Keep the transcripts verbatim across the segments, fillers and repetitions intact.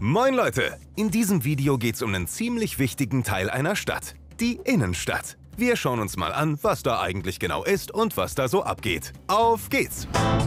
Moin Leute! In diesem Video geht's um einen ziemlich wichtigen Teil einer Stadt, die Innenstadt. Wir schauen uns mal an, was da eigentlich genau ist und was da so abgeht. Auf geht's!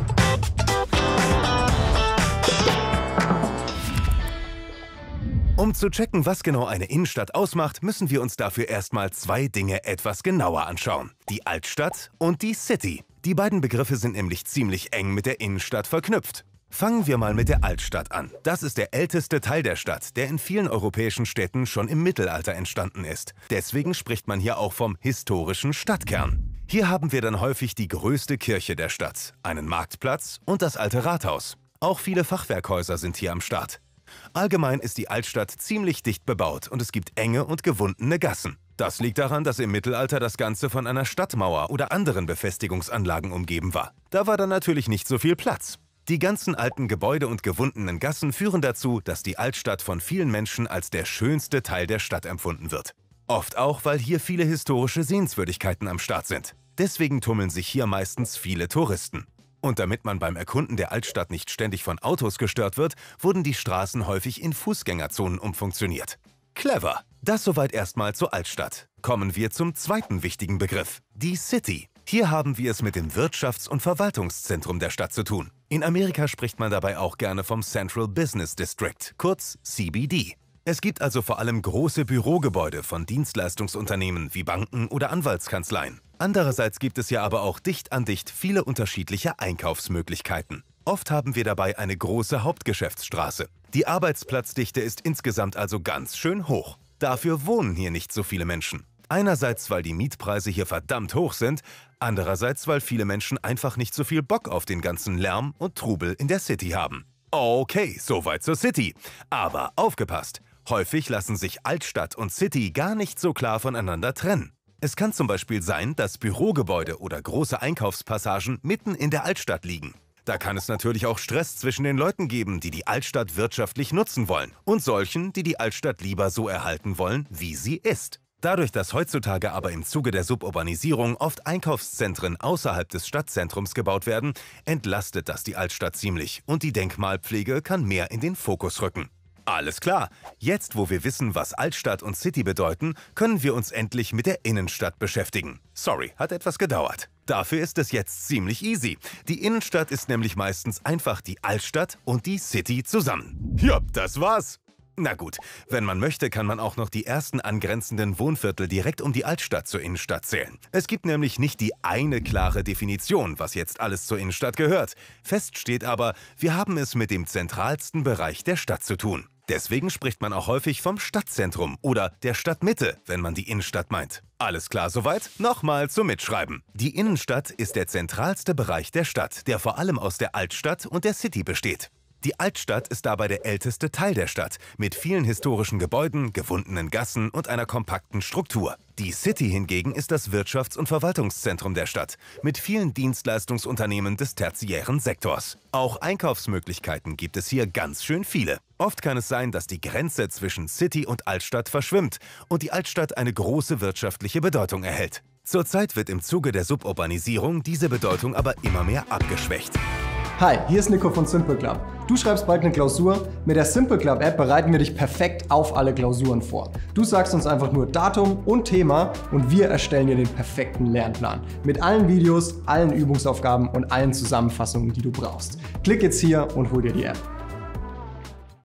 Um zu checken, was genau eine Innenstadt ausmacht, müssen wir uns dafür erstmal zwei Dinge etwas genauer anschauen. Die Altstadt und die City. Die beiden Begriffe sind nämlich ziemlich eng mit der Innenstadt verknüpft. Fangen wir mal mit der Altstadt an. Das ist der älteste Teil der Stadt, der in vielen europäischen Städten schon im Mittelalter entstanden ist. Deswegen spricht man hier auch vom historischen Stadtkern. Hier haben wir dann häufig die größte Kirche der Stadt, einen Marktplatz und das alte Rathaus. Auch viele Fachwerkhäuser sind hier am Start. Allgemein ist die Altstadt ziemlich dicht bebaut und es gibt enge und gewundene Gassen. Das liegt daran, dass im Mittelalter das Ganze von einer Stadtmauer oder anderen Befestigungsanlagen umgeben war. Da war dann natürlich nicht so viel Platz. Die ganzen alten Gebäude und gewundenen Gassen führen dazu, dass die Altstadt von vielen Menschen als der schönste Teil der Stadt empfunden wird. Oft auch, weil hier viele historische Sehenswürdigkeiten am Start sind. Deswegen tummeln sich hier meistens viele Touristen. Und damit man beim Erkunden der Altstadt nicht ständig von Autos gestört wird, wurden die Straßen häufig in Fußgängerzonen umfunktioniert. Clever! Das soweit erstmal zur Altstadt. Kommen wir zum zweiten wichtigen Begriff, die City. Hier haben wir es mit dem Wirtschafts- und Verwaltungszentrum der Stadt zu tun. In Amerika spricht man dabei auch gerne vom Central Business District, kurz C B D. Es gibt also vor allem große Bürogebäude von Dienstleistungsunternehmen wie Banken oder Anwaltskanzleien. Andererseits gibt es ja aber auch dicht an dicht viele unterschiedliche Einkaufsmöglichkeiten. Oft haben wir dabei eine große Hauptgeschäftsstraße. Die Arbeitsplatzdichte ist insgesamt also ganz schön hoch. Dafür wohnen hier nicht so viele Menschen. Einerseits, weil die Mietpreise hier verdammt hoch sind, andererseits, weil viele Menschen einfach nicht so viel Bock auf den ganzen Lärm und Trubel in der City haben. Okay, soweit zur City. Aber aufgepasst! Häufig lassen sich Altstadt und City gar nicht so klar voneinander trennen. Es kann zum Beispiel sein, dass Bürogebäude oder große Einkaufspassagen mitten in der Altstadt liegen. Da kann es natürlich auch Stress zwischen den Leuten geben, die die Altstadt wirtschaftlich nutzen wollen, und solchen, die die Altstadt lieber so erhalten wollen, wie sie ist. Dadurch, dass heutzutage aber im Zuge der Suburbanisierung oft Einkaufszentren außerhalb des Stadtzentrums gebaut werden, entlastet das die Altstadt ziemlich und die Denkmalpflege kann mehr in den Fokus rücken. Alles klar, jetzt wo wir wissen, was Altstadt und City bedeuten, können wir uns endlich mit der Innenstadt beschäftigen. Sorry, hat etwas gedauert. Dafür ist es jetzt ziemlich easy. Die Innenstadt ist nämlich meistens einfach die Altstadt und die City zusammen. Ja, das war's. Na gut, wenn man möchte, kann man auch noch die ersten angrenzenden Wohnviertel direkt um die Altstadt zur Innenstadt zählen. Es gibt nämlich nicht die eine klare Definition, was jetzt alles zur Innenstadt gehört. Fest steht aber, wir haben es mit dem zentralsten Bereich der Stadt zu tun. Deswegen spricht man auch häufig vom Stadtzentrum oder der Stadtmitte, wenn man die Innenstadt meint. Alles klar soweit? Nochmal zum Mitschreiben. Die Innenstadt ist der zentralste Bereich der Stadt, der vor allem aus der Altstadt und der City besteht. Die Altstadt ist dabei der älteste Teil der Stadt, mit vielen historischen Gebäuden, gewundenen Gassen und einer kompakten Struktur. Die City hingegen ist das Wirtschafts- und Verwaltungszentrum der Stadt, mit vielen Dienstleistungsunternehmen des tertiären Sektors. Auch Einkaufsmöglichkeiten gibt es hier ganz schön viele. Oft kann es sein, dass die Grenze zwischen City und Altstadt verschwimmt und die Altstadt eine große wirtschaftliche Bedeutung erhält. Zurzeit wird im Zuge der Suburbanisierung diese Bedeutung aber immer mehr abgeschwächt. Hi, hier ist Nico von Simple Club. Du schreibst bald eine Klausur. Mit der Simple Club App bereiten wir dich perfekt auf alle Klausuren vor. Du sagst uns einfach nur Datum und Thema und wir erstellen dir den perfekten Lernplan. Mit allen Videos, allen Übungsaufgaben und allen Zusammenfassungen, die du brauchst. Klick jetzt hier und hol dir die App.